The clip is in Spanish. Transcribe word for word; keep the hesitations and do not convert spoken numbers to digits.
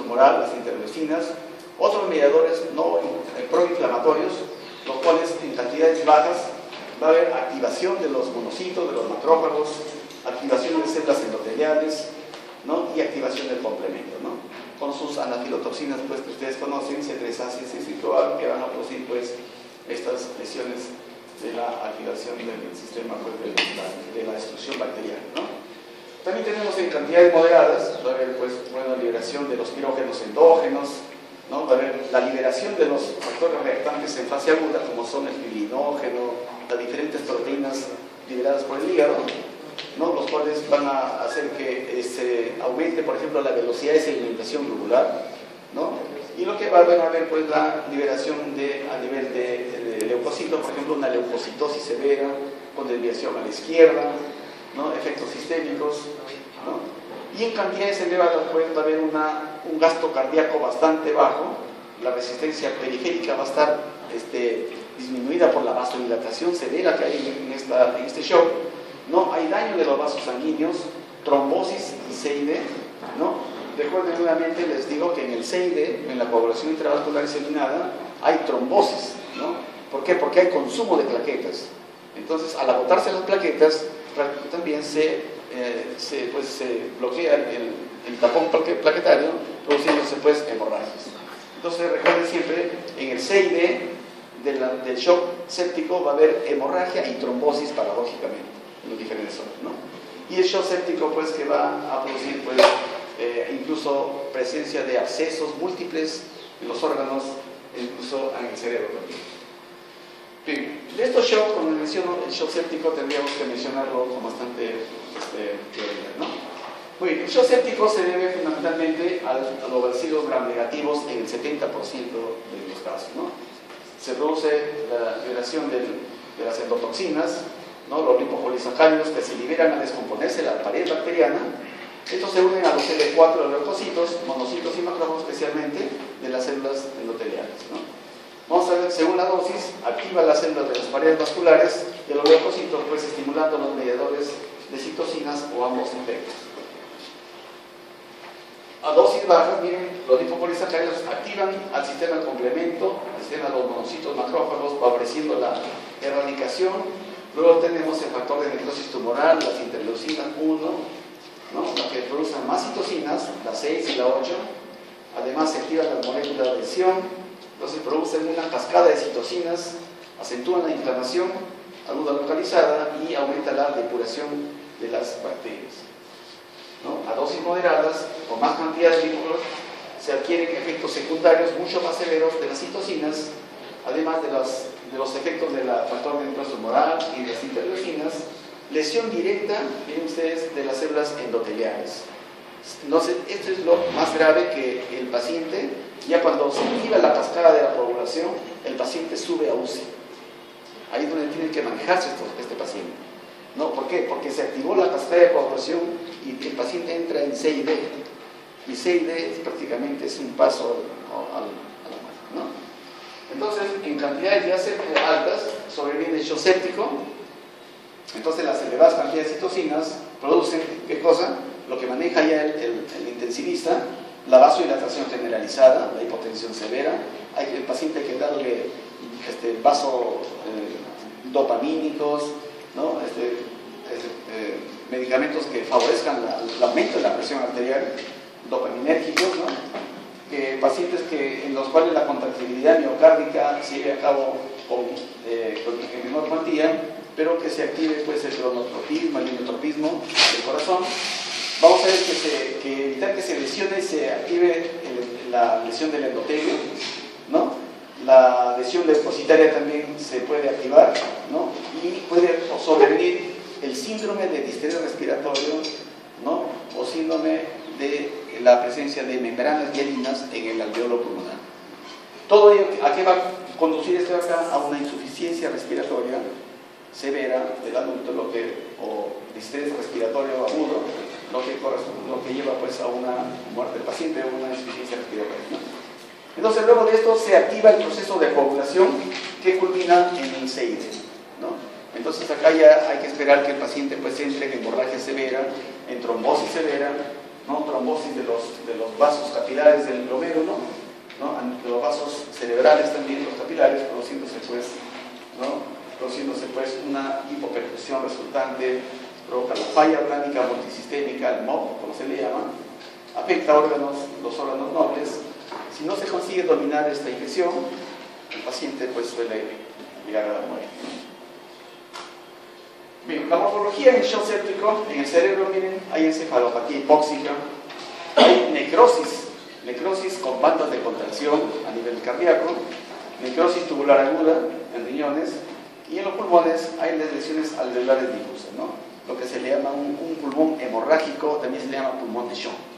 tumoral, las interleucinas, otros mediadores no proinflamatorios, los cuales en cantidades bajas va a haber activación de los monocitos, de los macrófagos, activación de células endoteliales, ¿no? Y activación del complemento, ¿no? Con sus anafilotoxinas, pues, que ustedes conocen, C tres A, C seis y Cloal, que van a producir, pues, estas lesiones de la activación del sistema, pues, de, la, de la destrucción bacteriana, ¿no? También tenemos en cantidades moderadas, va a haber, pues, bueno, liberación de los pirógenos endógenos, ¿no? Va a haber la liberación de los factores reactantes en fase aguda, como son el filinógeno, las diferentes proteínas liberadas por el hígado, ¿no? Los cuales van a hacer que se aumente, por ejemplo, la velocidad de sedimentación globular, ¿no? Y lo que va a haber, va a haber pues, la liberación de, a nivel de, de leucocitos, por ejemplo, una leucocitosis severa, con desviación a la izquierda, ¿no? Efectos sistémicos, ¿no? Y en cantidades elevadas pues, va a haber una, un gasto cardíaco bastante bajo, la resistencia periférica va a estar este, disminuida por la vasodilatación severa que hay en, esta, en este shock, ¿no? Hay daño de los vasos sanguíneos, trombosis y C I D, ¿no? Recuerden nuevamente, les digo que en el C I D, en la coagulación intravascular diseminada, hay trombosis, ¿no? ¿Por qué? Porque hay consumo de plaquetas. Entonces, al agotarse las plaquetas, también se, eh, se, pues, se bloquea el, el tapón plaquetario, produciéndose pues hemorragias. Entonces, recuerden siempre, en el C I D de la, del shock séptico va a haber hemorragia y trombosis paradójicamente en los diferentes órganos, ¿no? Y el shock séptico pues que va a producir pues eh, incluso presencia de abscesos múltiples en los órganos, incluso en el cerebro también. Bien, de estos shocks, como menciono, el shock séptico tendríamos que mencionarlo con bastante este, teoría, ¿no? Muy bien, el shock séptico se debe fundamentalmente a los bacillos gram negativos en el setenta por ciento de los casos, ¿no? Se produce la liberación del, de las endotoxinas, ¿no? Los lipopolisacáridos que se liberan al descomponerse la pared bacteriana. Estos se unen a los C D cuatro de los leucocitos, monocitos y macrófagos, especialmente de las células endoteliales, ¿no? Vamos a ver, según la dosis, activa las células de las paredes vasculares de los leucocitos, pues estimulando los mediadores de citocinas o ambos efectos. A dosis bajas, miren, los lipopolisacáridos activan al sistema de complemento, al sistema de los monocitos macrófagos, favoreciendo la erradicación. Luego tenemos el factor de necrosis tumoral, las interleucinas uno, ¿no? La que producen más citocinas, la seis y la ocho. Además, se activan las moléculas de adhesión, entonces producen una cascada de citocinas, acentúan la inflamación aguda localizada y aumenta la depuración de las bacterias, ¿no? A dosis moderadas, con más cantidad de lípidos, se adquieren efectos secundarios mucho más severos de las citocinas, además de, las, de los efectos del factor de necrosis tumoral y de las interleucinas, lesión directa, miren ustedes, de las células endoteliales. No sé, esto es lo más grave, que el paciente, ya cuando se activa la cascada de la coagulación, el paciente sube a U C I. Ahí es donde tiene que manejarse esto, este paciente, ¿no? ¿Por qué? Porque se activó la cascada de coagulación y el paciente entra en C I D. Y C I D es, prácticamente es un paso, ¿no? a, a la muerte, ¿no? Entonces, en cantidades ya altas, sobreviene el shock séptico. Entonces, las elevadas cantidades de citocinas producen, ¿qué cosa? Lo que maneja ya el, el, el intensivista, la vasodilatación generalizada, la hipotensión severa. Hay el paciente que darle este, vaso eh, dopamínicos, ¿no? este, este, eh, medicamentos que favorezcan la, el aumento de la presión arterial, dopaminérgicos, ¿no? Que pacientes que, en los cuales la contractilidad miocárdica se lleve a cabo con, eh, con menor cuantía, pero que se active pues, el cronotropismo, el inotropismo del corazón. Vamos a ver que, se, que evitar que se lesione y se active el, la lesión del endotelio, ¿no? La lesión leucocitaria también se puede activar, ¿no? Y puede sobrevenir el síndrome de distrés respiratorio, ¿no? O síndrome de la presencia de membranas hialinas en el alveolo pulmonar. Todo ello, ¿a qué va a conducir esto acá? A una insuficiencia respiratoria severa del adulto, lo que, o distrés respiratorio agudo, lo que, lo que lleva pues a una muerte del paciente o una insuficiencia respiratoria, ¿no? Entonces, luego de esto se activa el proceso de coagulación que culmina en el C I D, ¿no? Entonces, acá ya hay que esperar que el paciente pues entre en hemorragia severa, en trombosis severa, ¿no? Trombosis de los, de los vasos capilares del glomérulo, ¿no? De los vasos cerebrales también, los capilares, produciéndose pues, ¿no? produciéndose pues una hipoperfusión resultante, provoca la falla orgánica multisistémica, el M O P, como se le llama, afecta órganos, los órganos nobles. Si no se consigue dominar esta infección, el paciente pues suele llegar a la muerte. Bien, la morfología en el shock séptico, en el cerebro, miren, hay encefalopatía hipóxica, hay necrosis, necrosis con bandas de contracción a nivel cardíaco, necrosis tubular aguda en riñones, y en los pulmones hay las lesiones alveolares difusas, ¿no? Lo que se le llama un, un pulmón hemorrágico, también se le llama pulmón de Shaw.